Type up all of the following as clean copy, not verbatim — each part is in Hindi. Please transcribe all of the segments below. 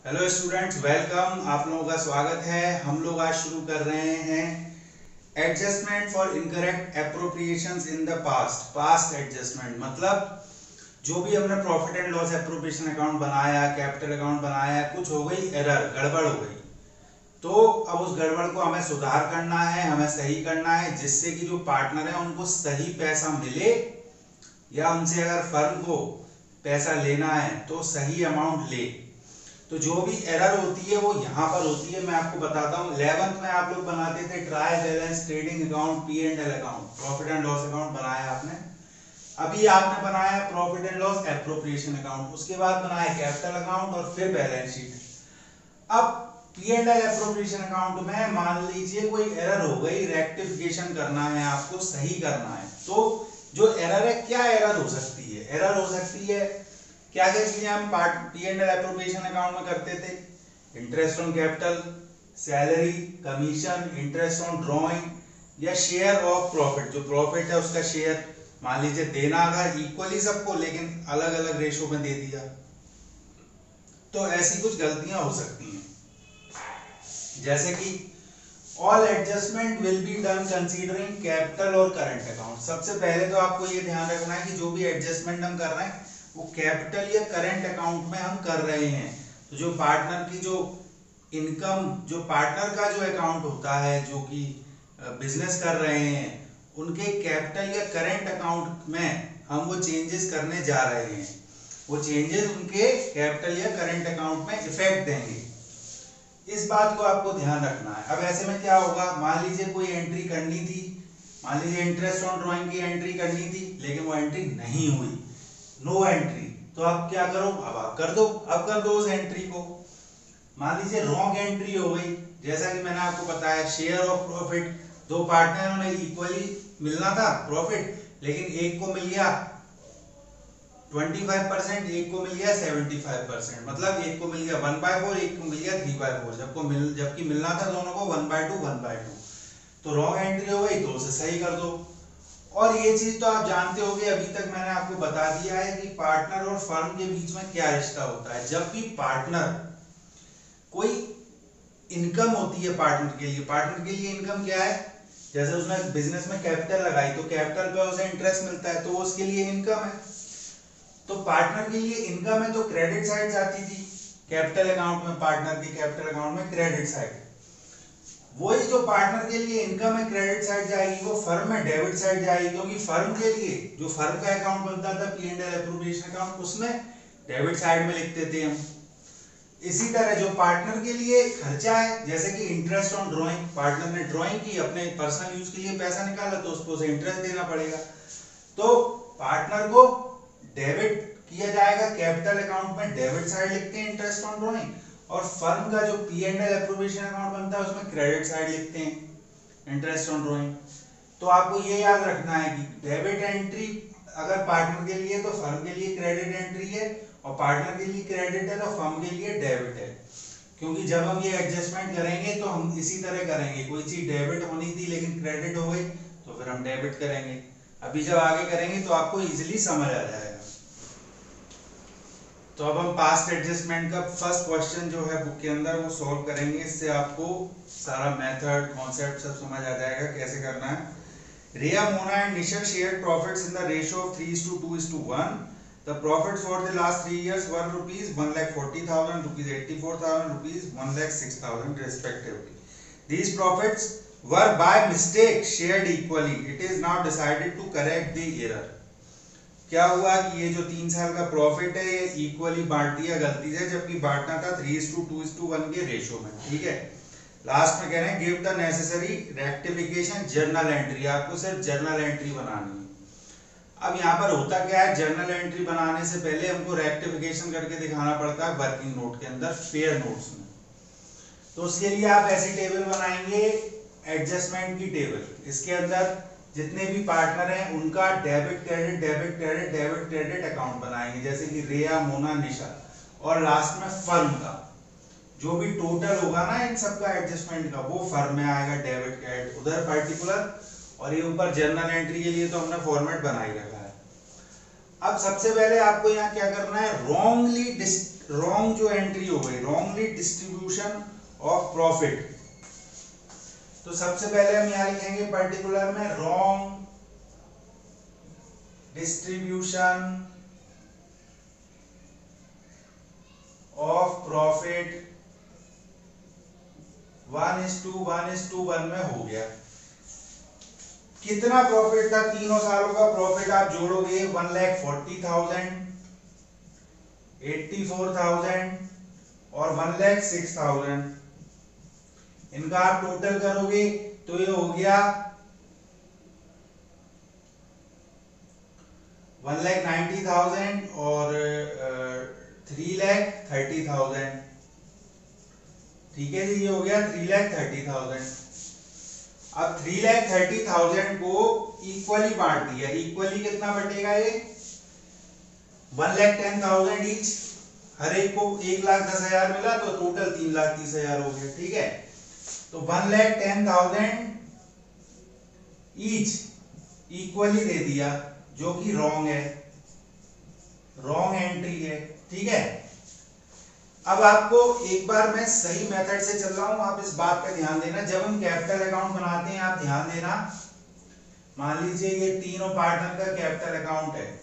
Hello students, welcome. आप लोगों का स्वागत है। हम लोग आज शुरू कर रहे हैं adjustment for incorrect appropriations in the past adjustment मतलब जो भी हमने profit and loss appropriation account बनाया, कैपिटल अकाउंट बनाया, कुछ हो गई एरर, गड़बड़ हो गई, तो अब उस गड़बड़ को हमें सुधार करना है, हमें सही करना है, जिससे कि जो पार्टनर है उनको सही पैसा मिले, या उनसे अगर फर्म को पैसा लेना है तो सही अमाउंट ले। तो जो भी एरर होती है वो यहाँ पर होती है। मैं आपको बताता हूँ, 11th में आप लोग बनाते थे trial balance, trading account, P&L account, profit and loss account बनाया आपने। अभी आपने बनाया profit and loss appropriation account, उसके बाद बनाया कैपिटल अकाउंट और फिर बैलेंस शीट। अब P&L एप्रोप्रिएशन अकाउंट में मान लीजिए कोई एरर हो गई, रेक्टिफिकेशन करना है, आपको सही करना है। तो जो एरर है, क्या एरर हो सकती है? एरर हो सकती है क्या क्या चीजें हम P&L एप्रोप्रिएशन अकाउंट में करते थे? Interest on capital, salary, commission, interest on drawing या शेयर ऑफ प्रॉफिट। जो प्रॉफिट है उसका शेयर मान लीजिए देना था इक्वली सबको, लेकिन अलग अलग रेशो में दे दिया। तो ऐसी कुछ गलतियां हो सकती हैं, जैसे कि all adjustment will be done considering capital और करंट अकाउंट। सबसे पहले तो आपको ये ध्यान रखना है कि जो भी एडजस्टमेंट हम कर रहे हैं वो कैपिटल या करंट अकाउंट में हम कर रहे हैं। तो जो पार्टनर की जो इनकम, जो पार्टनर का जो अकाउंट होता है, जो कि बिजनेस कर रहे हैं, उनके कैपिटल या करंट अकाउंट में हम वो चेंजेस करने जा रहे हैं। वो चेंजेस उनके कैपिटल या करंट अकाउंट में इफेक्ट देंगे। इस बात को आपको ध्यान रखना है। अब ऐसे में क्या होगा, मान लीजिए कोई एंट्री करनी थी, मान लीजिए इंटरेस्ट ऑन ड्रॉइंग की एंट्री करनी थी, लेकिन वो एंट्री नहीं हुई, नो एंट्री। तो आप क्या करो, अब आप कर दो, अब कर दो उस एंट्री को। मान लीजिए रॉन्ग एंट्री हो गई, जैसा कि मैंने आपको बताया शेयर ऑफ प्रॉफिट, दो पार्टनरों ने इक्वली मिलना था प्रॉफिट, लेकिन एक को मिल गया 25%, एक को मिल गया 75%, मतलब एक को मिल गया 1/4, एक को मिल गया 3/4, जबकि मिलना था दोनों को 1/2 1/2। तो रॉन्ग एंट्री हो गई, तो उसे सही कर दो। और ये चीज तो आप जानते होंगे, अभी तक मैंने आपको बता दिया है कि पार्टनर और फर्म के बीच में क्या रिश्ता होता है। जब भी पार्टनर कोई इनकम होती है पार्टनर के लिए इनकम क्या है? जैसे उसने बिजनेस में कैपिटल लगाई तो कैपिटल पे उसे इंटरेस्ट मिलता है, तो वो उसके लिए इनकम है। तो पार्टनर के लिए इनकम है तो क्रेडिट साइड जाती थी कैपिटल अकाउंट में, पार्टनर के कैपिटल अकाउंट में क्रेडिट साइड। वही जो पार्टनर के लिए इनकम है क्रेडिट साइड जाएगी, वो फर्म में डेबिट साइड जाएगी, क्योंकि फर्म के लिए जो फर्म का अकाउंट बनता था P&L एप्रोप्रिएशन अकाउंट, उसमें डेबिट साइड में लिखते थे हम। इसी तरह जो पार्टनर के लिए खर्चा है, जैसे कि इंटरेस्ट ऑन ड्राइंग, पार्टनर ने ड्राइंग की, अपने पर्सनल यूज के लिए पैसा निकाला, तो उसको उसे इंटरेस्ट देना पड़ेगा। तो पार्टनर को डेबिट किया जाएगा कैपिटल अकाउंट में, डेबिट साइड लिखते हैं इंटरेस्ट ऑन ड्राइंग, और फर्म का जो P&L एप्रोप्रिएशन अकाउंट बनता है उसमें क्रेडिट साइड लिखते हैं इंटरेस्ट ऑन ड्राइंग। तो आपको ये याद रखना है कि डेबिट एंट्री अगर पार्टनर के लिए तो फर्म के लिए क्रेडिट एंट्री है, और पार्टनर के लिए क्रेडिट है तो फर्म के लिए डेबिट है। क्योंकि जब हम ये एडजस्टमेंट करेंगे तो हम इसी तरह करेंगे, कोई चीज डेबिट होनी थी लेकिन क्रेडिट हो गई तो फिर हम डेबिट करेंगे। अभी जब आगे करेंगे तो आपको इजीली समझ आ जाएगा। तो अब हम पास्ट एडजस्टमेंट का फर्स्ट क्वेश्चन जो है बुक के अंदर वो सॉल्व करेंगे। इससे आपको सारा मेथड, कॉन्सेप्ट सब समझ आ जाएगा कैसे करना है। Riya, Mona and Nishal share profits in the ratio of 3:2:1। The profits for the last 3 years were rupees 1,40,000, rupees 84,000, rupees 1,06,000 respectively. These profits were by mistake shared equally. It is now decided to correct the error. क्या हुआ कि ये जो 3 साल का प्रॉफिट है ये इक्वली बांट दिया गलती से, जबकि बांटना था 3:2:1 के रेशो में। ठीक है, लास्ट में कह रहे हैं give the necessary rectification journal entry. आपको सिर्फ जर्नल एंट्री बनानी है। अब यहाँ पर होता क्या है, जर्नल एंट्री बनाने से पहले हमको रेक्टिफिकेशन करके दिखाना पड़ता है वर्किंग नोट के अंदर, फेयर नोट्स में। तो उसके लिए आप ऐसी टेबल बनाएंगे, एडजस्टमेंट की टेबल। इसके अंदर जितने भी पार्टनर हैं उनका debit credit debit credit debit credit account बनाएंगे, जैसे कि रिया, मोना, निशा, और लास्ट में फर्म का जो भी टोटल होगा ना इन सबका एडजस्टमेंट का, वो फर्म में आएगा डेबिट क्रेडिट, उधर पर्टिकुलर, और ये ऊपर जर्नल एंट्री के लिए तो हमने फॉर्मेट बना ही रखा है। अब सबसे पहले आपको यहाँ क्या करना है, रॉन्ग जो एंट्री हो गई, रॉन्गली डिस्ट्रीब्यूशन ऑफ प्रॉफिट। तो सबसे पहले हम यहाँ लिखेंगे पर्टिकुलर में रॉन्ग डिस्ट्रीब्यूशन ऑफ प्रॉफिट 1:1:1 में हो गया। कितना प्रॉफिट था, तीनों सालों का प्रॉफिट आप जोड़ोगे 1,40,000, 84,000 और 1,06,000। इनका आप टोटल करोगे तो ये हो गया 1,90,000 और 3,30,000। ठीक है जी, ये हो गया 3,30,000। अब 3,30,000 को इक्वली बांट दिया। इक्वली कितना बटेगा ये, 1,10,000 ईच। हर एक को 1,10,000 मिला तो टोटल 3,30,000 हो गया। ठीक है, तो 1,10,000 ईच इक्वली दे दिया, जो कि रॉन्ग है, रॉन्ग एंट्री है। ठीक है, अब आपको एक बार मैं सही मेथड से चल रहा हूं, आप इस बात पे ध्यान देना। जब हम कैपिटल अकाउंट बनाते हैं, आप ध्यान देना, मान लीजिए ये तीनों पार्टनर का कैपिटल अकाउंट है,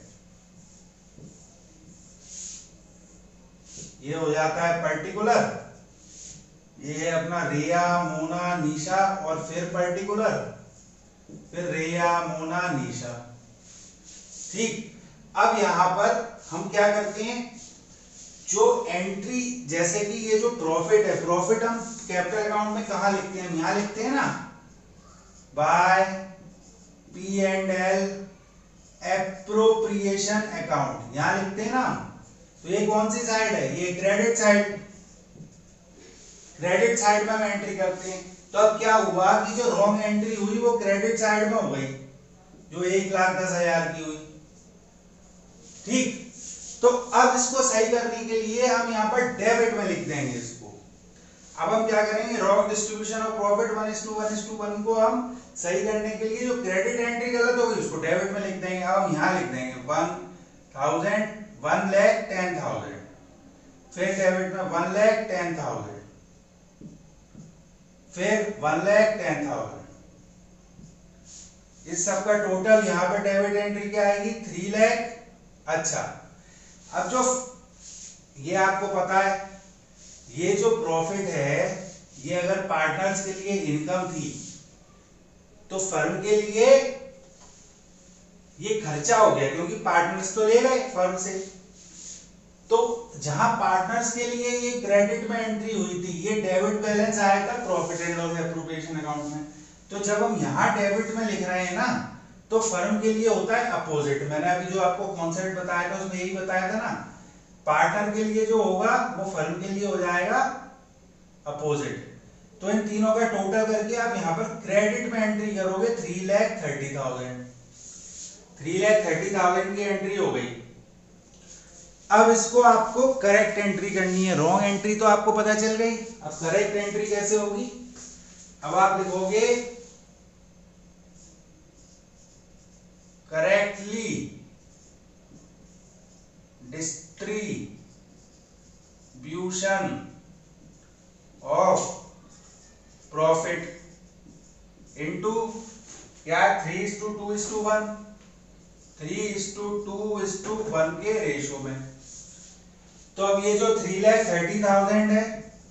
ये हो जाता है पर्टिकुलर, ये है अपना रेया, मोना, निशा और फिर पर्टिकुलर, फिर रेया, मोना, निशा। ठीक, अब यहां पर हम क्या करते हैं, जो एंट्री, जैसे कि ये जो प्रॉफिट है, प्रॉफिट हम कैपिटल अकाउंट में कहां लिखते हैं, यहां लिखते हैं ना, बाय P&L एप्रोप्रिएशन अकाउंट, यहां लिखते हैं ना। तो ये कौन सी साइड है, ये क्रेडिट साइड, क्रेडिट साइड में हम एंट्री करते हैं। तो अब क्या हुआ कि जो रॉन्ग एंट्री हुई वो क्रेडिट साइड में हो गई, जो 1,10,000 की हुई। ठीक, तो अब इसको सही करने के लिए हम यहाँ पर डेबिट में लिख देंगे इसको। अब हम क्या करेंगे, रॉन्ग डिस्ट्रीब्यूशन ऑफ प्रॉफिट 1:1:1 को हम सही करने के लिए जो क्रेडिट एंट्री गलत होगी उसको डेबिट में लिख देंगे। अब हम यहाँ लिख देंगे 1,000, 1,10,000, फिर डेबिट में 1,10,000, फिर 1,10,000। इस सब का टोटल यहाँ पे डेबिट एंट्री क्या आएगी, 3 लाख। अच्छा, अब जो ये आपको पता है, ये जो प्रॉफिट है, ये अगर पार्टनर्स के लिए इनकम थी तो फर्म के लिए ये खर्चा हो गया, क्योंकि पार्टनर्स तो ले गए फर्म से। तो जहां पार्टनर्स के लिए ये क्रेडिट में एंट्री हुई थी, ये डेबिट बैलेंस आया था profit and loss appropriation account में। तो जब हम यहां डेबिट में लिख रहे हैं ना, तो फर्म के लिए होता है अपोजिट। मैंने अभी जो आपको कॉन्सेप्ट बताया था उसमें यही बताया था ना, पार्टनर के लिए जो होगा वो फर्म के लिए हो जाएगा अपोजिट। तो इन तीनों का टोटल करके आप यहाँ पर क्रेडिट में एंट्री करोगे 3,30,000। 3,30,000 की एंट्री हो गई। अब इसको आपको करेक्ट एंट्री करनी है। रॉन्ग एंट्री तो आपको पता चल गई, अब करेक्ट एंट्री कैसे होगी। अब आप लिखोगे correctly distribution of profit into क्या, 3:2:1, 3:2:1 के रेशो में। तो अब ये जो 3,30,000 है,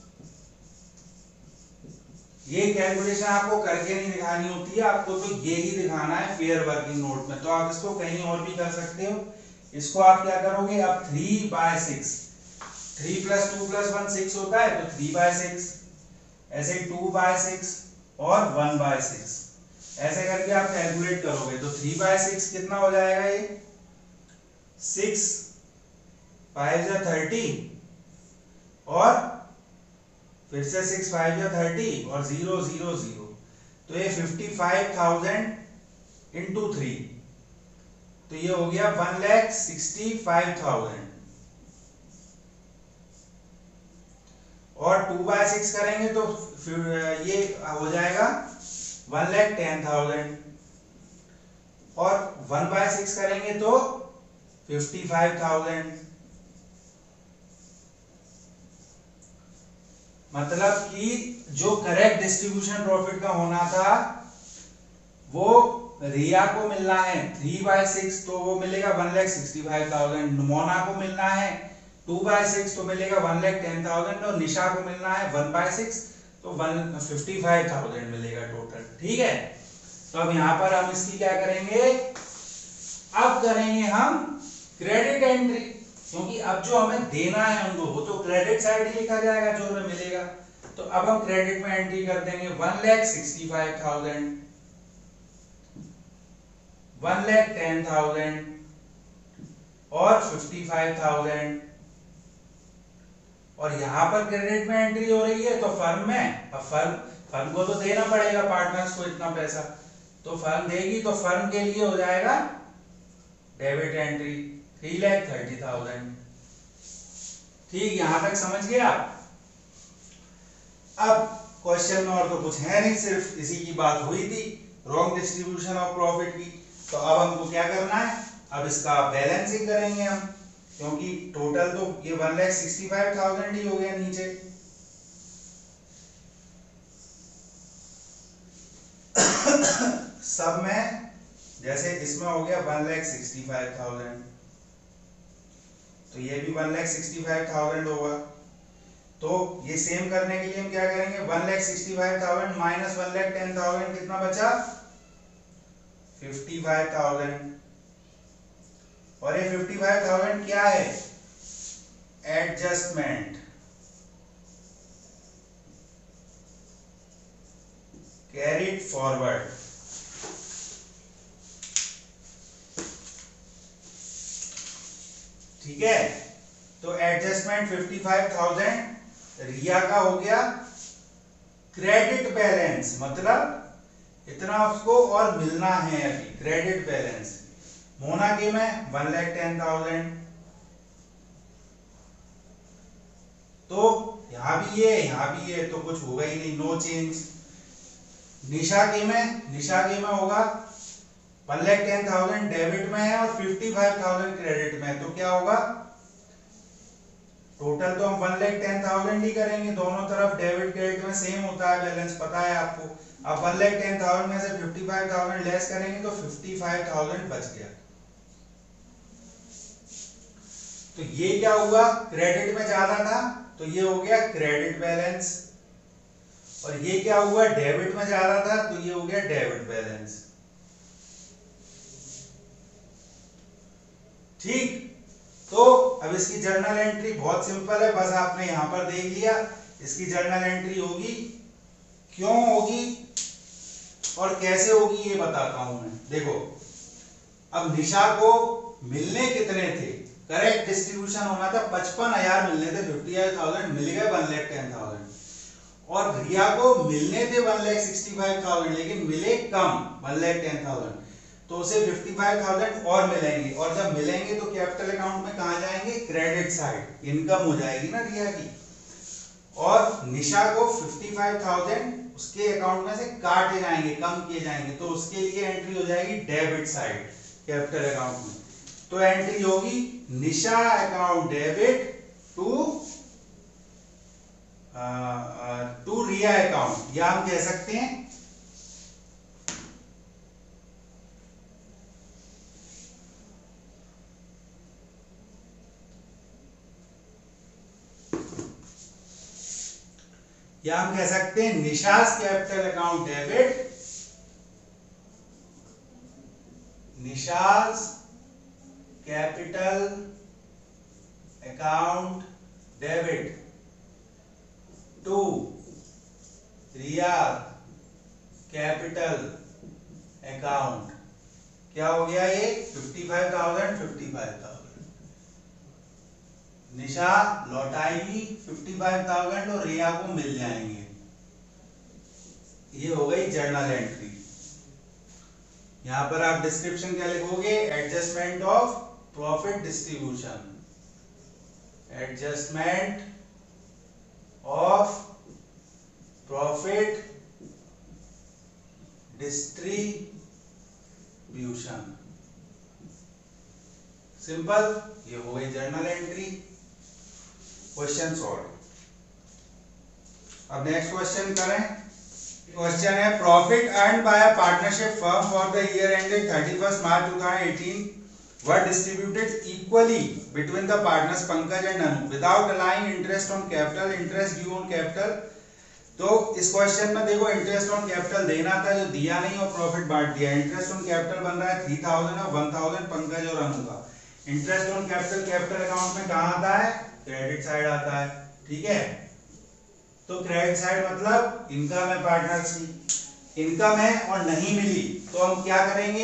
ये कैलकुलेशन आपको करके नहीं दिखानी होती है, आपको तो ये ही दिखाना है फेयर वर्किंग नोट में। तो आप इसको कहीं और भी कर सकते हो। इसको आप क्या करोगे, अब 3/6, 3 + 2 + 1 6 होता है, तो 3/6, ऐसे 2/6 और 1/6, ऐसे करके आप कैलकुलेट करोगे। तो 3/6 कितना हो जाएगा, ये 6 5 जा 30 और फिर से 6 5 जा 30 और 0 0 0, तो ये 55,000 इंटू 3, तो ये हो गया 1,65,000। और 2/6 करेंगे तो फिर ये हो जाएगा 1,10,000 और 1/6 करेंगे तो 55,000। मतलब कि जो करेक्ट डिस्ट्रीब्यूशन प्रॉफिट का होना था वो रिया को मिलना है 3/6, तो वो मिलेगा 1,65,000। मोना को मिलना है 2/6, तो मिलेगा 1,10,000। और निशा को मिलना है 1/6, तो 155,000 मिलेगा टोटल। ठीक है, तो अब यहां पर हम इसकी क्या करेंगे, अब करेंगे हम क्रेडिट एंट्री, क्योंकि अब जो हमें देना है उनको वो तो क्रेडिट साइड ही लिखा जाएगा जो हमें मिलेगा। तो अब हम क्रेडिट में एंट्री कर देंगे 1,65,000, 1,10,000 और 55,000। और यहां पर क्रेडिट में एंट्री हो रही है तो फर्म में, अब फर्म को तो देना पड़ेगा पार्टनर्स को इतना पैसा, तो फर्म देगी, तो फर्म के लिए हो जाएगा डेबिट एंट्री 3,30,000। ठीक, यहां तक समझ गए आप। अब क्वेश्चन में और तो कुछ है नहीं, सिर्फ इसी की बात हुई थी, रॉन्ग डिस्ट्रीब्यूशन ऑफ प्रॉफिट की। तो अब हमको क्या करना है, अब इसका बैलेंसिंग करेंगे हम, क्योंकि टोटल तो ये 1,65,000 ही हो गया नीचे। सब में जैसे इसमें हो गया 1,65,000, तो ये भी 1,65,000 होगा। तो ये सेम करने के लिए हम क्या करेंगे, 1,65,000 माइनस 1,10,000 कितना बचा, 55,000। और ये 55,000 क्या है, एडजस्टमेंट, कैरिड फॉरवर्ड। ठीक है, तो एडजस्टमेंट 55,000 रिया का हो गया क्रेडिट बैलेंस, मतलब इतना उसको और मिलना है अभी, क्रेडिट बैलेंस। मोना के में 1,10,000, तो यहां भी ये तो कुछ होगा ही नहीं, नो चेंज। निशा के में होगा 1,10,000 डेबिट में है और 55,000 क्रेडिट में है, तो क्या होगा, टोटल तो हम 1,10,000 ही करेंगे, दोनों तरफ डेबिट क्रेडिट में सेम होता है बैलेंस, पता है आपको। अब 1,10,000 में से 55,000 लेस करेंगे तो 55,000 बच गया। तो ये क्या हुआ, क्रेडिट में ज्यादा था तो ये हो गया क्रेडिट बैलेंस, और ये क्या हुआ, डेबिट में ज्यादा था तो ये हो गया डेबिट बैलेंस। ठीक, तो अब इसकी जर्नल एंट्री बहुत सिंपल है, बस आपने यहां पर देख लिया। इसकी जर्नल एंट्री होगी, क्यों होगी और कैसे होगी ये बताता हूं मैं। देखो, अब निशा को मिलने कितने थे, करेक्ट डिस्ट्रीब्यूशन होना था 55,000 मिलने थे, 55,000 मिल गए 1,10,000। और रिया को मिलने थे 1,65,000 लेकिन मिले कम 1,10,000, तो उसे 55,000 और मिलेंगे, और जब मिलेंगे तो कैपिटल अकाउंट में कहां जाएंगे, क्रेडिट साइड, इनकम हो जाएगी ना रिया की। और निशा को 55,000 उसके अकाउंट में से काटे जाएंगे, कम किए जाएंगे, तो उसके लिए एंट्री हो जाएगी डेबिट साइड कैपिटल अकाउंट में। तो एंट्री होगी Nisha account debit to Riya account, या हम कह सकते हैं Nisha's capital account debit, Nisha's capital account debit to Riya capital account. क्या हो गया ये, 55,000 निशा लौटाएगी 55,000 और रिया को मिल जाएंगे। ये हो गई जर्नल एंट्री। यहां पर आप डिस्क्रिप्शन क्या लिखोगे, adjustment of profit distribution, adjustment of profit distribution. Simple, ये हो गई जर्नल एंट्री, क्वेश्चन सॉल्व। अब नेक्स्ट क्वेश्चन करें। क्वेश्चन है profit earn by a partnership firm for the year ended 31 March 2018 were distributed equally between the partners Pankaj and Anu without allowing interest on capital, interest due on capital। तो इस क्वेश्चन में देखो इंटरेस्ट ऑन कैपिटल देना था जो दिया नहीं और प्रॉफिट बांट दिया। इंटरेस्ट ऑन कैपिटल बन रहा है 3000 और 1000 पंकज और अनु का। Interest on capital capital account में कहाँ आता है? क्रेडिट साइड आता है, ठीक है। तो क्रेडिट साइड मतलब इनकम है पार्टनर्स की, इनकम है और नहीं मिली तो हम क्या करेंगे?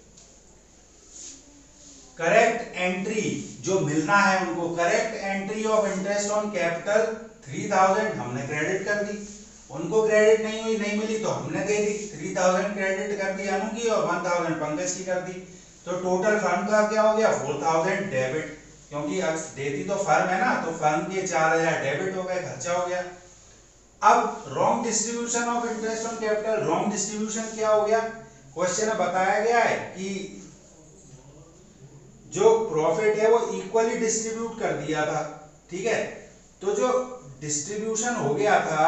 करेक्ट एंट्री जो मिलना है उनको, correct entry of interest on capital 3000 हमने क्रेडिट कर दी, उनको क्रेडिट नहीं हुई, नहीं मिली तो हमने दे दी। 3000 क्रेडिट कर दी अनु की और 1000 पंकज की कर दी। तो टोटल फर्म का क्या हो गया? 4000 डेबिट, क्योंकि अब देती तो फर्म है ना, तो फर्म के 4000 डेबिट हो गए, खर्चा हो गया। अब wrong distribution of interest on capital, wrong distribution क्या हो गया? क्वेश्चन में बताया गया है कि जो प्रॉफिट है वो इक्वली डिस्ट्रीब्यूट कर दिया था, ठीक है। तो जो डिस्ट्रीब्यूशन हो गया था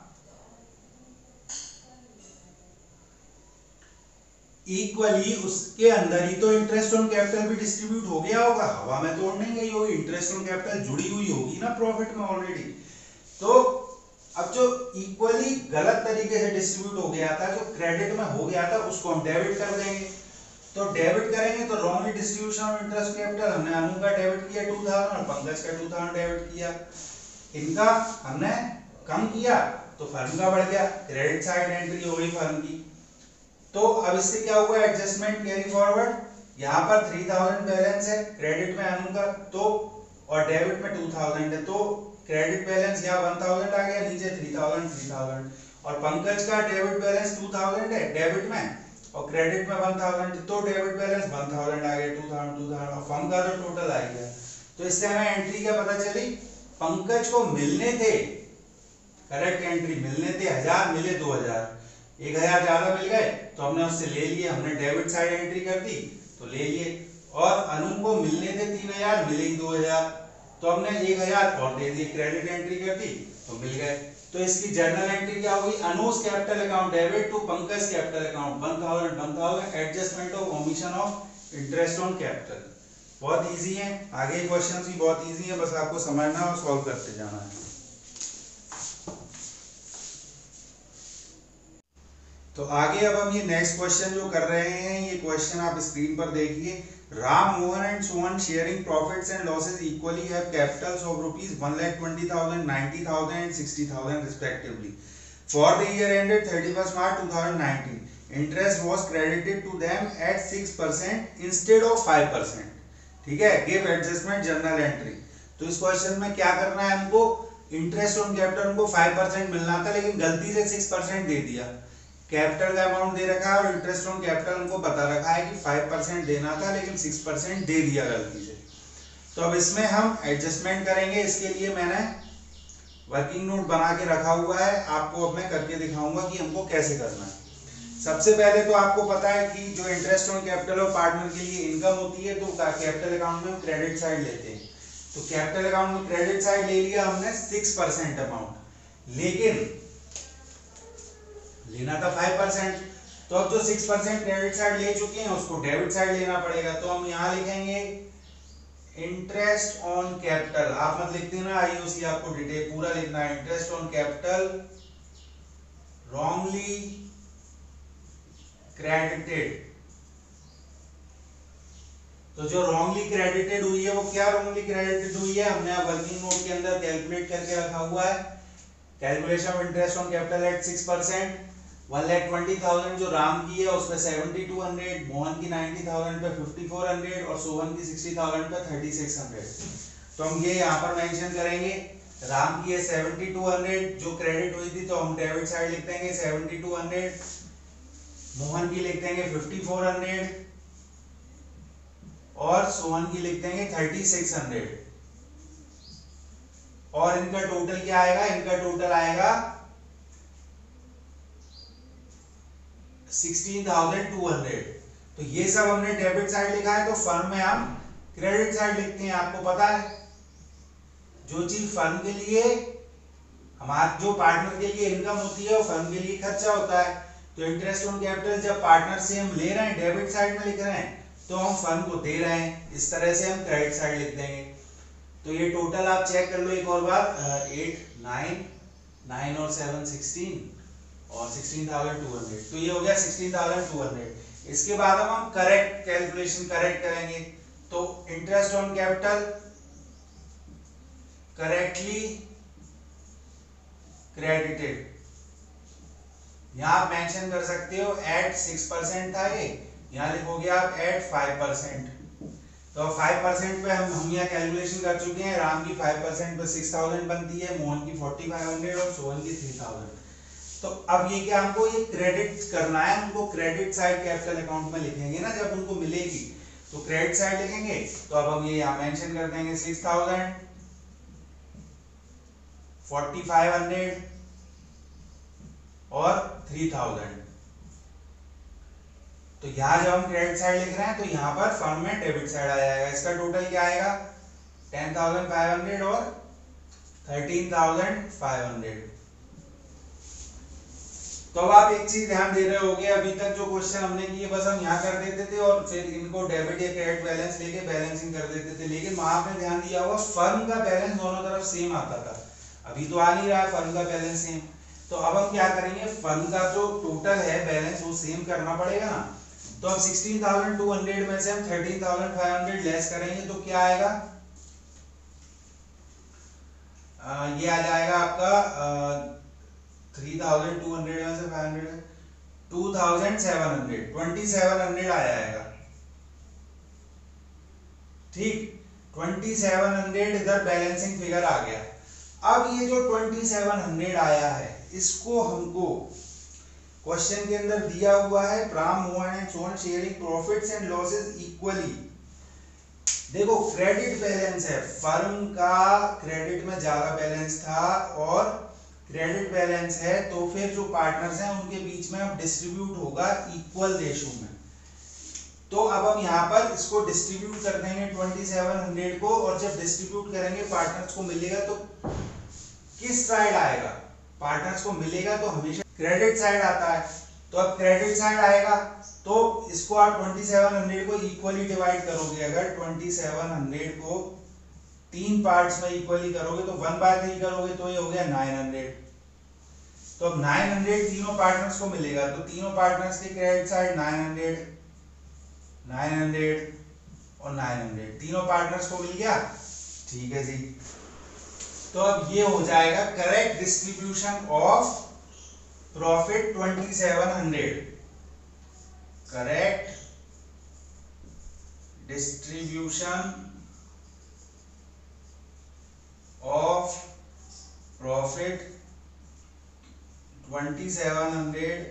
इक्वली, उसके अंदर ही तो इंटरेस्ट ऑन कैपिटल भी डिस्ट्रीब्यूट हो गया होगा, हवा में तो नहीं गई होगी, इंटरेस्ट ऑन कैपिटल जुड़ी हुई होगी ना प्रॉफिट में ऑलरेडी। तो अब जो इक्वली गलत तरीके से डिस्ट्रीब्यूट हो गया था, जो क्रेडिट में हो गया था, उसको हम डेबिट कर देंगे। तो डेबिट करेंगे तो wrongly distribution of interest capital, हमने अनु का डेबिट किया 2000 और पंकज का 2000 डेबिट किया, इनका हमने कम किया तो फर्म का बढ़ गया, क्रेडिट साइड एंट्री हो गई फर्म की। तो अब इससे क्या हुआ? एडजस्टमेंट कैरी फॉरवर्ड, यहाँ पर 3000 बैलेंस है क्रेडिट में अनु का, तो और डेबिट में 2000 है, तो क्रेडिट बैलेंस यहाँ 1000 आ गया, नीचे 3000 और पंकज का डेबिट बैलेंस 2000 है डेबिट में और क्रेडिट में 1000, तो डेबिट बैलेंस 1000 आ गया, 2000 और फर्म का तो टोटल आ गया। तो इससे हमें एंट्री क्या पता चली? पंकज को मिलने थे, करेक्ट एंट्री मिलने थे 1000, मिले 2000, 1000 ज्यादा मिल गए तो हमने उससे ले लिए, हमने डेबिट साइड एंट्री कर दी तो ले लिए। और अनु को मिलने थे 3000, मिले 2000 तो हमने 1000 और दे दिए, क्रेडिट एंट्री कर दी तो मिल गए। तो इसकी जर्नल एंट्री क्या होगी? Anuj capital account debit to Pankaj capital account 1000 adjustment of omission of interest on capital. बहुत इजी है, आगे क्वेश्चंस भी बहुत इजी है, बस आपको समझना और सॉल्व करते जाना है। तो आगे अब हम ये नेक्स्ट क्वेश्चन जो कर रहे हैं, ये क्वेश्चन आप स्क्रीन पर देखिए। Ram, Mohan and Sohan sharing profits and losses equally have capitals of rupees 1,20,000, 90,000 and 60,000 respectively for the year ended 31st March 2019. Interest was credited to them at 6% instead of 5%, ठीक है। Give adjustment journal entry. तो इस क्वेश्चन में क्या करना है हमको? इंटरेस्ट ऑन कैपिटल उनको 5% मिलना था लेकिन गलती से 6% दे दिया। कैपिटल का अमाउंट दे रखा है और इंटरेस्ट ऑन कैपिटल उनको बता रखा है कि 5% देना था लेकिन 6% दे दिया गलती से। तो अब इसमें हम एडजस्टमेंट करेंगे। इसके लिए मैंने वर्किंग नोट बना के रखा हुआ है, आपको अब मैं करके दिखाऊंगा कि हमको कैसे करना है। सबसे पहले तो आपको पता है कि जो इंटरेस्ट ऑन कैपिटल और पार्टनर के लिए इनकम होती है तो कैपिटल अकाउंट में हम क्रेडिट साइड लेते हैं। तो कैपिटल अकाउंट में क्रेडिट साइड ले लिया हमने 6% अमाउंट, लेकिन लेना था 5%। तो अब जो 6% क्रेडिट साइड ले चुके हैं उसको डेबिट साइड लेना पड़ेगा। तो हम यहाँ लिखेंगे इंटरेस्ट ऑन कैपिटल, आप मत लिखते ना आईओसी, आपको डिटेल पूरा लिखना है। Interest on capital wrongly credited. तो जो रॉन्गली क्रेडिटेड हुई है वो क्या रॉन्गली क्रेडिटेड हुई है, हमने वर्किंग नोट के अंदर कैलकुलेट करके रखा हुआ है। Calculation of interest on capital at 6%, 1,20,000 जो राम की है उस पे 7,200, मोहन की 90,000 पे 5,400 और सोहन की 60,000 पे 3,600। तो हम ये यहाँ पर मेंशन करेंगे। राम की है 7,200 जो क्रेडिट हुई थी तो हम डेबिट साइड लिख देंगे 7,200, मोहन की लिख देंगे 5,400 और सोहन की लिख देंगे 3,600। और इनका टोटल क्या आएगा? इनका टोटल आएगा 16,200। तो ये सब हमने डेबिट साइड लिखा है। तो फर्म में हम क्रेडिट साइड लिखते हैं, आपको पता है जो चीज फर्म के लिए, हमारे जो पार्टनर के लिए इनकम होती है वो फर्म के लिए खर्चा होता है। तो इंटरेस्ट ऑन कैपिटल जब पार्टनर से हम ले रहे हैं, डेबिट साइड में लिख रहे हैं, तो हम फर्म को दे रहे हैं, इस तरह से हम क्रेडिट साइड लिख देंगे। तो ये टोटल आप चेक कर लो एक और बार, 8 9 और 7 16 और 16,200, तो ये हो गया 16,200। इसके बाद हम करेक्ट कैलकुलेशन करेक्ट करेंगे। तो interest on capital correctly credited, यहां आप मेंशन कर सकते हो एट 6% था ये, यहां लिखोगे आप एट 5%। तो 5% पे हम यहाँ कैलकुलेशन कर चुके हैं। राम की 5% पे 6,000 बनती है, मोहन की 4,500 और सोहन की 3,000। तो अब ये क्या, हमको ये क्रेडिट करना है, उनको क्रेडिट साइड कैपिटल अकाउंट में लिखेंगे ना जब उनको मिलेगी, तो क्रेडिट साइड लिखेंगे। तो अब हम ये यहाँ मेंशन कर देंगे 6,000, 4,500 और 3,000। तो यहाँ जब हम क्रेडिट साइड लिख रहे हैं तो यहाँ पर फर्म में डेबिट साइड आ जाएगा। इसका टोटल क्या आएगा, 10,500 और 13,500। तो अब आप एक चीज ध्यान दे रहे होगे, अभी तक जो क्वेश्चन हमने किए बस हम यहाँ कर देते थे और फिर इनको डेबिट या क्रेडिट बैलेंस लेके बैलेंसिंग कर देते थे, लेकिन वहां आपने ध्यान दिया होगा फर्म का बैलेंस दोनों तरफ सेम आता था। अभी तो आ नहीं रहा है फर्म का बैलेंस सेम। तो अब हम क्या करेंगे, फर्म का जो टोटल है बैलेंस वो सेम करना पड़ेगा ना। तो अब 16,200 में से हम 13,500 लेस करेंगे तो क्या आएगा, ये आ जाएगा आपका 3,200 में से 500 2,700 2,700 आ जाएगा। ठीक, 2,700 इधर बैलेंसिंग फिगर आ गया। अब ये जो 2,700 आया है इसको हमको क्वेश्चन के अंदर दिया हुआ है, Ram Mohan and Sohan sharing profits and losses equally. देखो क्रेडिट बैलेंस है, फर्म का क्रेडिट में ज्यादा बैलेंस था और क्रेडिट बैलेंस है, तो फिर जो पार्टनर्स हैं उनके बीच में अब डिस्ट्रीब्यूट होगा इक्वल रेशो में। तो अब हम यहाँ पर इसको डिस्ट्रीब्यूट कर देंगे 2,700 को, और जब डिस्ट्रीब्यूट करेंगे पार्टनर्स को मिलेगा तो किस साइड आएगा, पार्टनर्स को मिलेगा तो हमेशा क्रेडिट साइड आता है। तो अब क्रेडिट साइड आएगा तो इसको आप 2,700 को इक्वली डिवाइड करोगे। अगर 2,700 को 3 पार्ट्स में इक्वली करोगे तो 1/3 करोगे तो ये हो गया 900। तो अब 900 तीनों पार्टनर्स को मिलेगा, तो तीनों पार्टनर्स के क्रेडिट साइड 900 900 और 900 तीनों पार्टनर्स को मिल गया। ठीक है जी, तो अब ये हो जाएगा correct distribution of profit 2,700, correct distribution of profit 2,700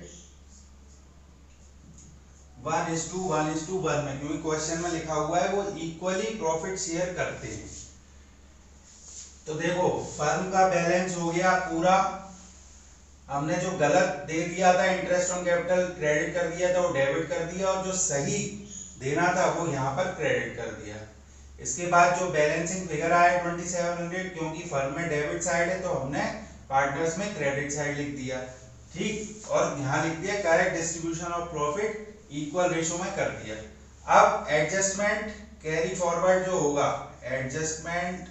1:1:1 में, क्योंकि क्वेश्चन में लिखा हुआ है वो इक्वली प्रॉफिट शेयर करते हैं। तो देखो फर्म का बैलेंस हो गया पूरा, हमने जो गलत दे दिया था इंटरेस्ट ऑन कैपिटल क्रेडिट कर दिया था वो डेबिट कर दिया, और जो सही देना था वो यहाँ पर क्रेडिट कर दिया। इसके बाद जो बैलेंसिंग फिगर आया 2,700, क्योंकि फर्म में डेबिट साइड है तो हमने पार्टनर्स में क्रेडिट साइड लिख दिया। ठीक, और यहाँ लिख दिया correct distribution of profit equal ratio में कर दिया। अब एडजस्टमेंट कैरी फॉरवर्ड जो होगा, एडजस्टमेंट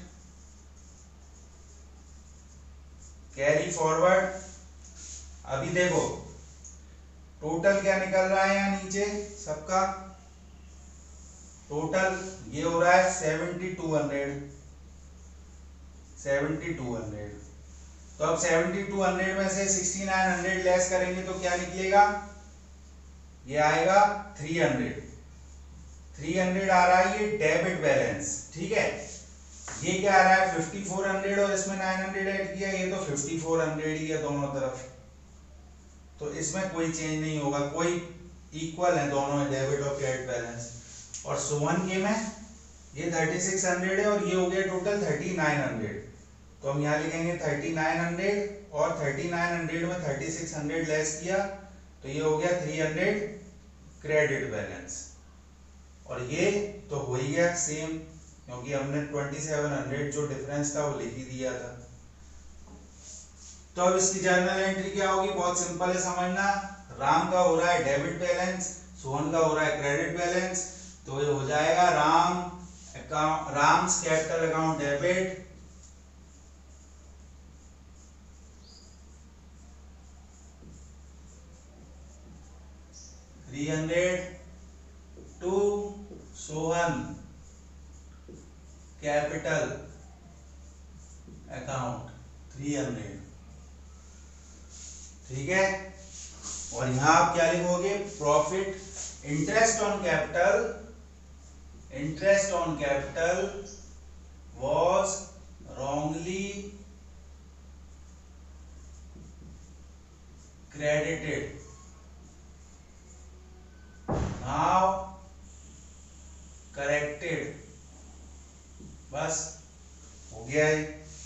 कैरी फॉरवर्ड, अभी देखो टोटल क्या निकल रहा है यहाँ नीचे सबका, टोटल ये हो रहा है 7,200। तो अब 7,200 में से 6,900 लेस करेंगे तो क्या निकलेगा, ये आएगा 300 आ रहा है, ये डेबिट बैलेंस। ठीक है, ये क्या आ रहा है 5,400 और इसमें 900 ऐड किया, ये तो 5,400 ही है दोनों तरफ, तो इसमें कोई चेंज नहीं होगा, कोई इक्वल है दोनों डेबिट और क्रेडिट बैलेंस। और सोहन के में ये 3,600 है और ये हो गया टोटल 3,900। तो हम यहाँ लिखेंगे 3,900 और 3,900 में 3,600 लेस किया तो ये हो गया 300 क्रेडिट बैलेंस, और ये तो हो ही गया सेम, क्योंकि हमने 2700 जो डिफरेंस था वो लिख ही दिया था। तो अब इसकी जर्नल एंट्री क्या होगी, बहुत सिंपल है समझना। राम का हो रहा है डेबिट बैलेंस, सोहन का हो रहा है क्रेडिट बैलेंस, तो ये हो जाएगा Ram's capital account debit $300 to Sohan capital account 300। ठीक है, और यहां आप क्या लिखोगे, profit interest on capital was wrongly credited, now corrected। बस हो गया है।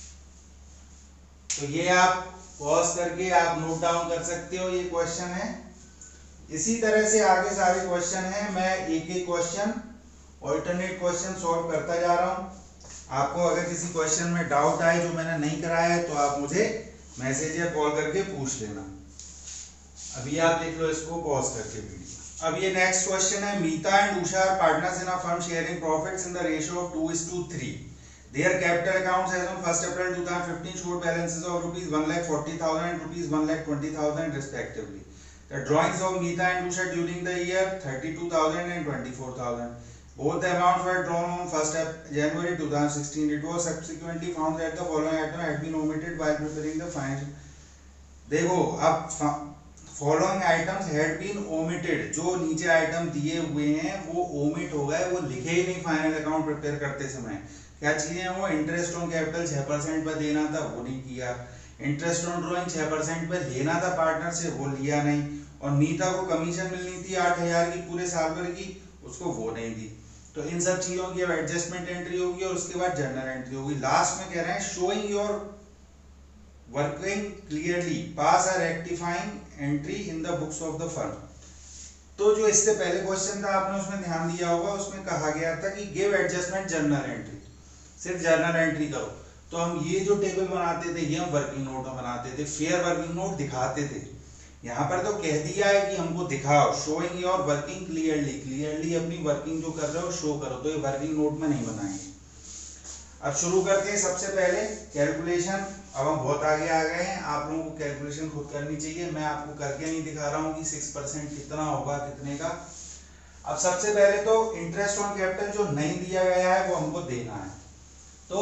तो ये आप पॉज करके आप नोट डाउन कर सकते हो, ये क्वेश्चन है। इसी तरह से आगे सारे क्वेश्चन हैं, मैं एक एक क्वेश्चन ऑल्टरनेट क्वेश्चन सॉल्व करता जा रहा हूं। आपको अगर किसी क्वेश्चन में डाउट आए जो मैंने नहीं कराया है तो आप मुझे मैसेज या कॉल करके पूछ लेना। अभी आप देख लो इसको पॉज करके वीडियो। अब ये नेक्स्ट क्वेश्चन है, Meeta and Usha are partners in a firm sharing profits in the ratio of 2:3। Their capital accounts as on 1st April 2015 showed balances of rupees 1,40,000 and rupees 1,20,000 respectively. The drawings of Meeta and Usha during the year 32,000 and 24,000. Both the amounts were drawn on 1st January 2016. It was subsequently found that the following item had been omitted while preparing the financial. देखो अब following items had been omitted, जो नीचे आइटम दिए हुए हैं वो ओमिट हो गए, वो लिखे ही नहीं फाइनल अकाउंट प्रिपेयर करते समय। क्या चीजें, वो इंटरेस्ट ऑन कैपिटल 6% पर देना था वो नहीं किया, इंटरेस्ट ऑन ड्रॉइंग 6% पर लेना था पार्टनर से वो लिया नहीं, और नीता को कमीशन मिलनी थी 8,000 की पूरे साल भर की, उसको वो नहीं दी। तो इन सब चीजों की अब एडजस्टमेंट एंट्री होगी और उसके बाद जर्नल एंट्री होगी। लास्ट में कह रहे हैं showing your working clearly pass are rectifying entry in the books of the firm. तो जो इससे पहले क्वेश्चन था आपने उसमें ध्यान दिया होगा, उसमें कहा गया था कि गिव एडजस्टमेंट जर्नल एंट्री, सिर्फ जर्नल एंट्री करो। तो हम ये जो टेबल बनाते थे ये हम वर्किंग नोट में बनाते थे, फेयर वर्किंग नोट दिखाते थे। यहाँ पर तो कह दिया है कि हमको दिखाओ, शोइंग योर वर्किंग क्लियरली अपनी वर्किंग जो कर रहे हो शो करो, तो ये वर्किंग नोट में नहीं बनाएंगे। अब शुरू करते हैं। सबसे पहले कैलकुलेशन, अब हम बहुत आगे आ गए हैं, आप लोगों को कैलकुलेशन खुद करनी चाहिए, मैं आपको करके नहीं दिखा रहा हूँ कि 6% कितना होगा कितने का। अब सबसे पहले तो इंटरेस्ट ऑन कैपिटल जो नहीं दिया गया है वो हमको देना है, तो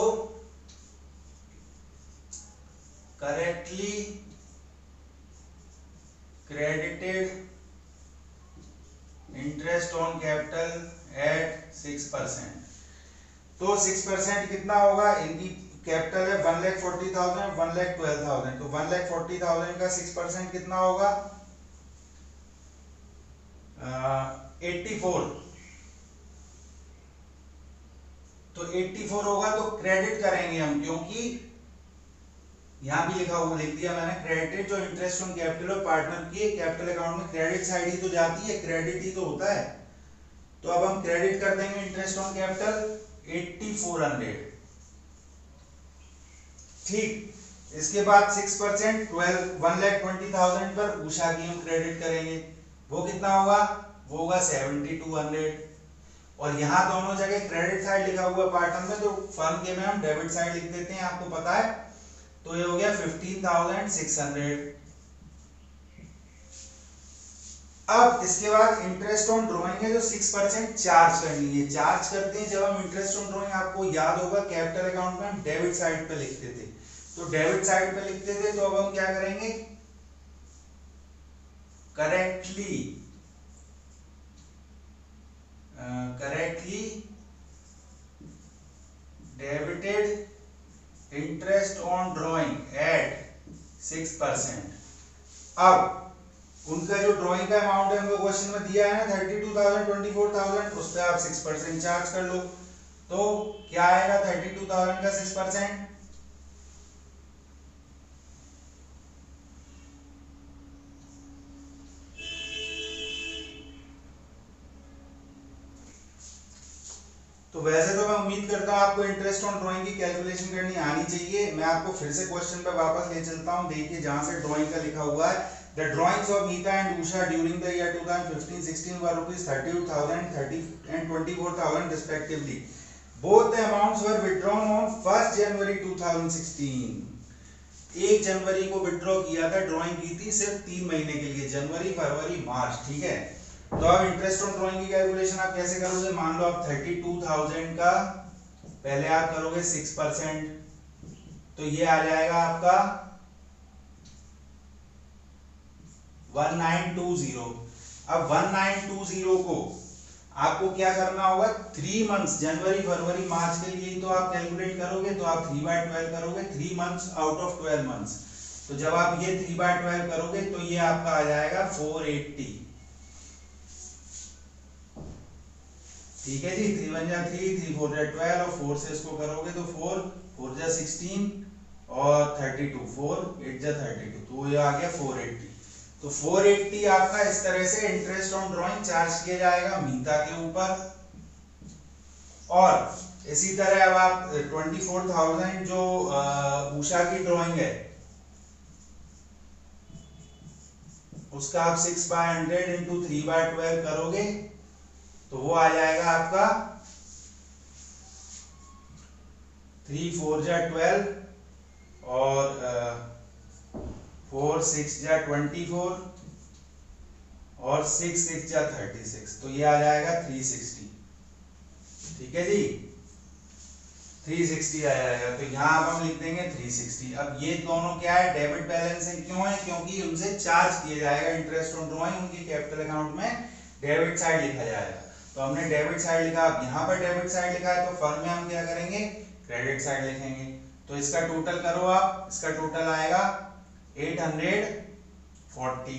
correctly credited interest on capital at 6%। तो 6% कितना होगा, इनकी कैपिटल है 1,40,000 1,12,000, तो 1,40,000 का 6% कितना होगा 84। तो 84 होगा, तो क्रेडिट करेंगे हम, क्योंकि यहां भी लिखा हुआ लिख दिया मैंने, क्रेडिट जो interest on capital of partner की कैपिटल अकाउंट में क्रेडिट साइड ही तो जाती है, क्रेडिट ही तो होता है। तो अब हम क्रेडिट कर देंगे इंटरेस्ट ऑन कैपिटल 8,400। ठीक, इसके बाद 6% 1,20,000 पर उषा की हम क्रेडिट करेंगे, वो कितना होगा, वो होगा 7,200। और यहाँ दोनों जगह क्रेडिट साइड लिखा हुआ पार्टनर में, तो फर्म के में हम डेबिट साइड लिख देते हैं, आपको पता है। तो ये हो गया 15,600। अब इसके बाद इंटरेस्ट ऑन ड्रॉइंग है जो 6% चार्ज करनी है, चार्ज करते हैं जब हम इंटरेस्ट ऑन ड्रॉइंग, आपको याद होगा कैपिटल अकाउंट में हम डेबिट साइड पे लिखते थे, तो डेबिट साइड पे लिखते थे। तो अब हम क्या करेंगे, correctly debited interest on drawing at 6%। अब उनका जो ड्राइंग का अमाउंट है उनको क्वेश्चन में दिया है ना 32,000 24,000, उस पर आप 6% चार्ज कर लो, तो क्या आएगा 32,000 का 6%, तो वैसे तो मैं उम्मीद करता हूँ आपको इंटरेस्ट ऑन ड्राइंग की कैलकुलेशन करनी आनी चाहिए। मैं आपको फिर से क्वेश्चन पे वापस ले चलता हूँ। देखिए जहाँ से ड्राइंग का लिखा हुआ है, the drawings of Meeta and Usha during the year 2015-16 were ₹38,000 and 24,000 respectively. Both the amounts were withdrawn on 1st January 2016. 1 जनवरी को विड्रॉ किया था, ड्राइंग की थी सिर्फ 3 महीने के लिए, जनवरी फरवरी मार्च। ठीक है, तो अब इंटरेस्ट ऑन ड्राइंग की कैलकुलेशन आप कैसे करोगे? मान लो आप 32,000 का पहले आप करोगे 6%, तो ये आ जाएगा आपका 1920। अब 1920 को आपको क्या करना होगा? 3 मंथ्स, जनवरी फरवरी मार्च के लिए तो आप कैलकुलेट करोगे, तो आप 3/12 करोगे, 3 मंथ्स आउट ऑफ 12 मंथ्स। तो जब आप ये 3/12 करोगे तो ये आपका आ जाएगा 480। ठीक है जी, 3 1 जा 3, 3 4 जा 12 और 4 से इसको करोगे तो 4 4 जा 16 और 32, 4 8 जा 32, तो ये आ गया 480। तो 480 आपका इस तरह से इंटरेस्ट ऑन ड्राइंग चार्ज किया जाएगा मीता के ऊपर। और इसी तरह अब आप 24,000 जो उषा की ड्राइंग है उसका आप 6/100 इंटू 3/12 करोगे तो वो आ जाएगा आपका 3 4 जा 12 और 4 6 जा 24 और 6 6 जा 36, तो ये आ जाएगा 360। ठीक है जी, 360 आ जाएगा। तो यहाँ अब हम लिख देंगे 360। अब ये दोनों क्या है? डेबिट बैलेंस है। क्यों है? क्योंकि उनसे चार्ज किया जाएगा इंटरेस्ट ऑन ड्राइंग, उनकी कैपिटल अकाउंट में डेबिट साइड लिखा जाएगा। तो हमने डेबिट साइड लिखा, अब यहाँ पर डेबिट साइड लिखा है तो फर्म में हम क्या करेंगे? क्रेडिट साइड लिखेंगे। तो इसका टोटल करो आप, इसका टोटल आएगा 840।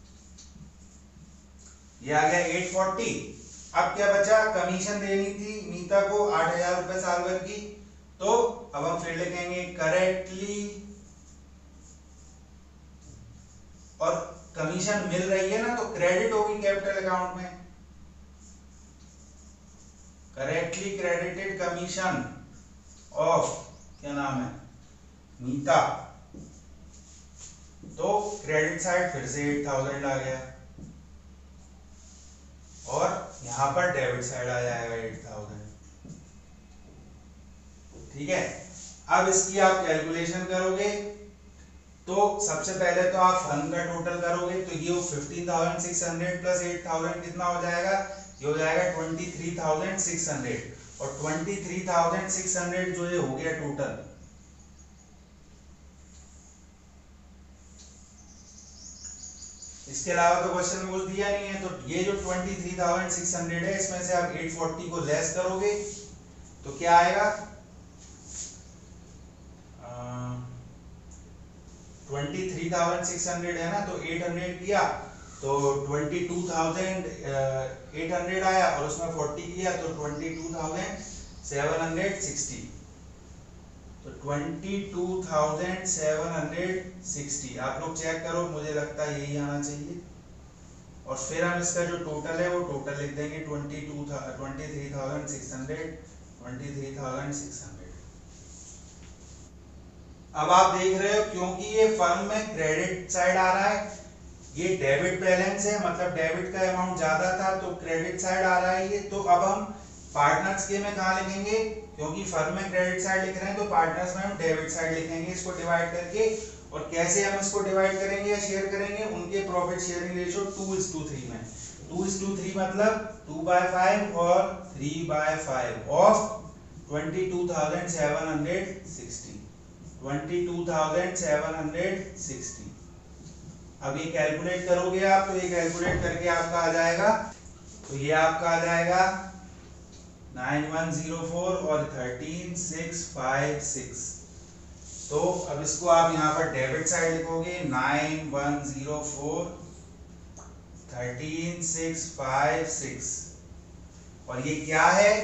ये आ गया 840। अब क्या बचा? कमीशन देनी थी मीता को 8,000 रुपए साल भर की, तो अब हम फिर लिखेंगे करेक्टली, और कमीशन मिल रही है ना तो क्रेडिट होगी कैपिटल अकाउंट में। करेक्टली क्रेडिटेड कमीशन ऑफ, क्या नाम है, मीता, तो क्रेडिट साइड फिर से 8,000 आ गया और यहां पर डेबिट साइड आ जाएगा 8,000। ठीक है, अब इसकी आप कैलकुलेशन करोगे तो सबसे पहले तो आप फर्म का टोटल करोगे, तो ये 15,600 प्लस 8,000 कितना हो जाएगा? ये हो जाएगा 23,600, और 23,600 जो ये हो गया टोटल। इसके अलावा तो क्वेश्चन में कुछ दिया नहीं है, तो ये जो 23,600 है इसमें से आप 840 को लेस करोगे तो क्या आएगा? 23,600 है ना, तो 800 किया तो 22,800 आया, और उसमें 40 किया तो 22,760। तो 22,760 आप लोग चेक करो, मुझे लगता है यही आना चाहिए। और फिर हम इसका जो टोटल है वो टोटल लिख देंगे 23,600। अब आप देख रहे हो क्योंकि ये फर्म में क्रेडिट साइड आ रहा है, ये डेबिट बैलेंस है, मतलब डेबिट का अमाउंट ज्यादा था तो क्रेडिट साइड आ रहा है ये। तो अब हम पार्टनर्स के में कहाँ लिखेंगे? क्योंकि फर्म में क्रेडिट साइड लिख रहे हैं तो पार्टनर्स में हम डेबिट साइड लिखेंगे इसको डिवाइड करके। और कैसे हम इसको डिवाइड करेंगे या शेयर करेंगे? उनके प्रॉफिट शेयरिंग रेशियो 2:3 में। 2:3 मतलब 2/5 और 3/5 ऑफ 22,760। 22,760। अब ये कैलकुलेट करोगे आप, तो ये कैलकुलेट करके आपका आ जाएगा, तो ये आपका आ जाएगा 9104 और 13656। तो अब इसको आप यहाँ पर डेबिट साइड लिखोगे 9104 13656, और ये क्या है?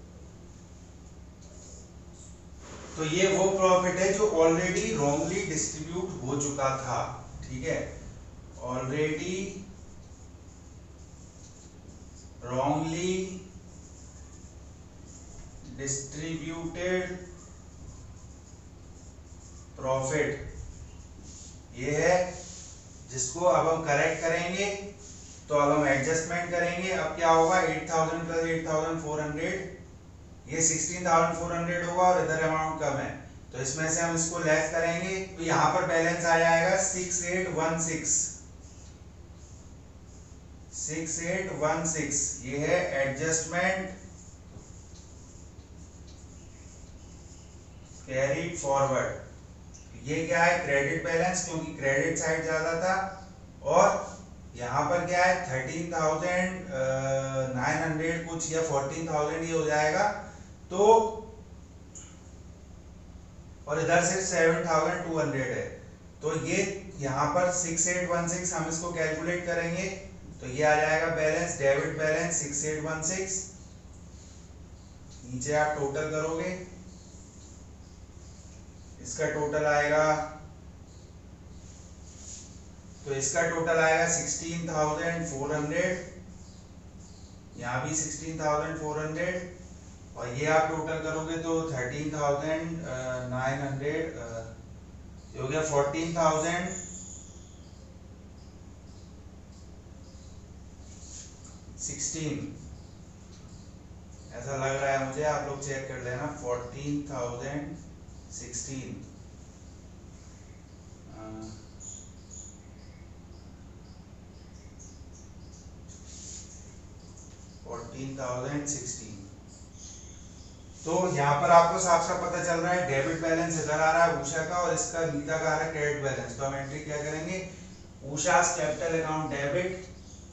तो ये वो प्रॉफिट है जो ऑलरेडी रॉन्गली डिस्ट्रीब्यूट हो चुका था। ठीक है, ऑलरेडी रॉन्गली डिस्ट्रीब्यूटेड प्रॉफिट, ये है जिसको अब हम करेक्ट करेंगे। तो अब हम एडजस्टमेंट करेंगे। अब क्या होगा, 8000 प्लस 8400, ये 16400 होगा और इधर अमाउंट कम है तो इसमें से हम इसको लेस करेंगे तो यहाँ पर बैलेंस आ जाएगा 6816। ये है एडजस्टमेंट कैरीड फॉरवर्ड। ये क्या है, क्रेडिट बैलेंस, क्योंकि क्रेडिट साइड ज्यादा था। और यहाँ पर क्या है 13,900 कुछ या 14,000 ये हो जाएगा। तो और इधर सिर्फ 7,200 है। तो ये यहाँ पर 6816 हम इसको कैलकुलेट करेंगे तो ये आ जाएगा बैलेंस, डेबिट बैलेंस 6816। नीचे आप टोटल करोगे, इसका टोटल आएगा, तो इसका टोटल आएगा 16,400, यहाँ भी 16,400 और ये आप टोटल करोगे तो 13,900 हो गया 14,016। ऐसा लग रहा है मुझे, आप लोग चेक कर लेना। 14,016 14,016। तो यहाँ पर आपको साफ साफ पता चल रहा है डेबिट बैलेंस इधर आ रहा है उषा का और इसका नीता का आ रहा है क्रेडिट बैलेंस। तो हम एंट्री क्या करेंगे, Usha's capital account debit,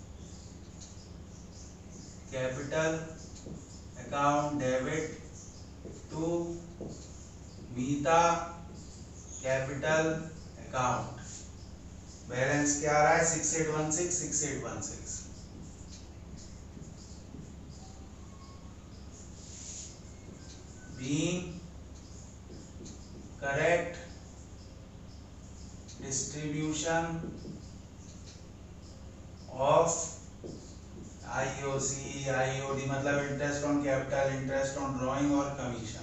capital account debit to Meeta capital account. Balance क्या आ रहा है 6816। being correct distribution of IOC, IOD मतलब interest on capital, interest on drawing और कमीशन।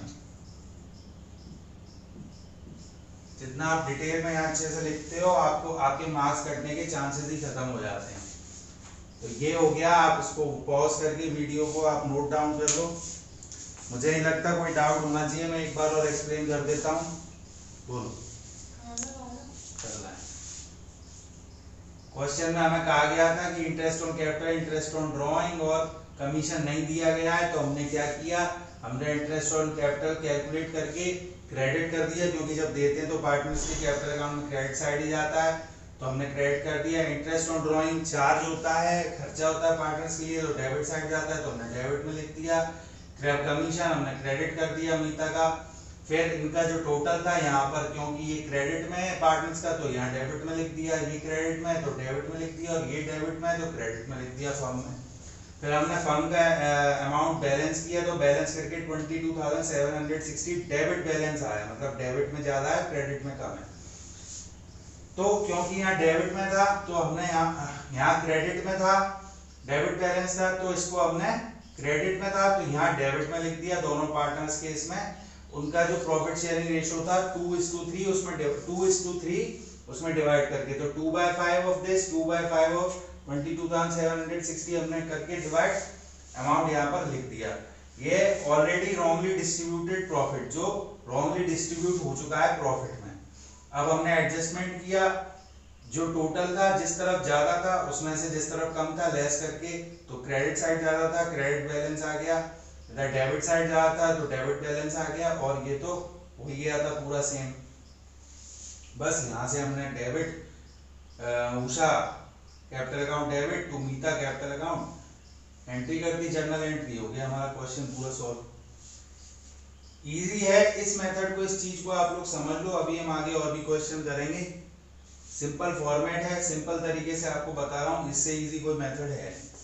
जितना आप डिटेल में यहाँ अच्छे से लिखते हो आपको आपके मार्क्स कटने के चांसेस ही खत्म हो जाते हैं। तो ये हो गया, आप इसको पॉज करके वीडियो को आप नोट डाउन कर लो। मुझे नहीं लगता कोई डाउट होना चाहिए, मैं एक बार और एक्सप्लेन कर देता हूँ। बोलो। क्वेश्चन में हमें कहा गया था कि interest on capital, interest on drawing और कमीशन नहीं दिया गया है, तो हमने क्या किया, हमने इंटरेस्ट ऑन कैपिटल कैलकुलेट करके क्रेडिट कर दिया, क्योंकि जब देते हैं तो पार्टनर्स के कैपिटल अकाउंट में क्रेडिट साइड ही जाता है, तो हमने क्रेडिट कर दिया। इंटरेस्ट ऑन ड्रॉइंग चार्ज होता है, खर्चा होता है पार्टनर्स के लिए, तो डेबिट साइड जाता है, तो हमने डेबिट में लिख दिया। कमीशन हमने क्रेडिट कर दिया मीता का। फिर इनका जो टोटल था यहाँ पर, क्योंकि ये क्रेडिट में है पार्टनर्स का, तो यहाँ डेबिट में लिख दिया, ये क्रेडिट में है तो डेबिट में लिख दिया, और ये डेबिट में है तो क्रेडिट में लिख दिया फर्म में। फिर हमने फर्म का अमाउंट बैलेंस किया, तो बैलेंस करके 22,760 डेबिट बैलेंस आया, मतलब डेबिट में ज्यादा है क्रेडिट में कम है। तो क्योंकि यहाँ डेबिट में था तो हमने यहाँ क्रेडिट में था, डेबिट बैलेंस था, तो इसको हमने क्रेडिट में था तो यहाँ डेबिट में लिख दिया। दोनों पार्टनर्स के इसमें उनका जो प्रॉफिट शेयरिंग रेशियो था 2:3, उसमें 2:3 उसमें डिवाइड करके, तो 2/5 ऑफ दिस, 2/5 ऑफ 22,760 हमने करके डिवाइड अमाउंट यहाँ पर लिख दिया। ये ऑलरेडी रॉन्गली डिस्ट्रीब्यूटेड प्रॉफिट, जो रॉन्गली डिस्ट्रीब्यूट हो चुका है प्रॉफिट में। अब हमने एडजस्टमेंट किया, जो टोटल था जिस तरफ ज्यादा था उसमें से जिस तरफ कम था लेस करके, तो क्रेडिट साइड ज्यादा था, क्रेडिट बैलेंस आ गया, इधर डेबिट साइड ज्यादा था तो डेबिट बैलेंस आ गया, और ये तो हो गया था पूरा सेम। बस यहाँ से हमने debit Usha capital account debit to Meeta capital account entry कर दी, जर्नल एंट्री हो गया, हमारा क्वेश्चन पूरा सॉल्व। इजी है, इस मेथड को, इस चीज को आप लोग समझ लो। अभी हम आगे और भी क्वेश्चन करेंगे। सिंपल फॉर्मेट है, सिंपल तरीके से आपको बता रहा हूँ, इससे इजी कोई मेथड है।